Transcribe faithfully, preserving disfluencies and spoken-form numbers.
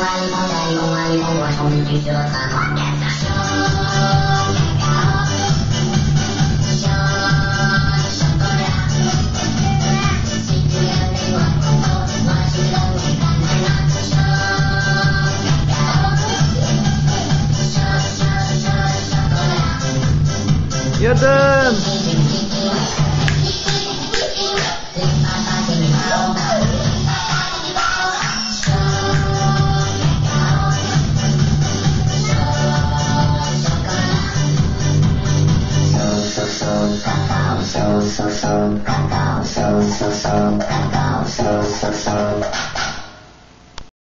里跑，家里空，碗里空，我冲进去就喝狂点的手手手狗粮，喜剧人给我空投，我是人为干的那个手手手手手狗粮。 有的。 So so so, so so so, so so so.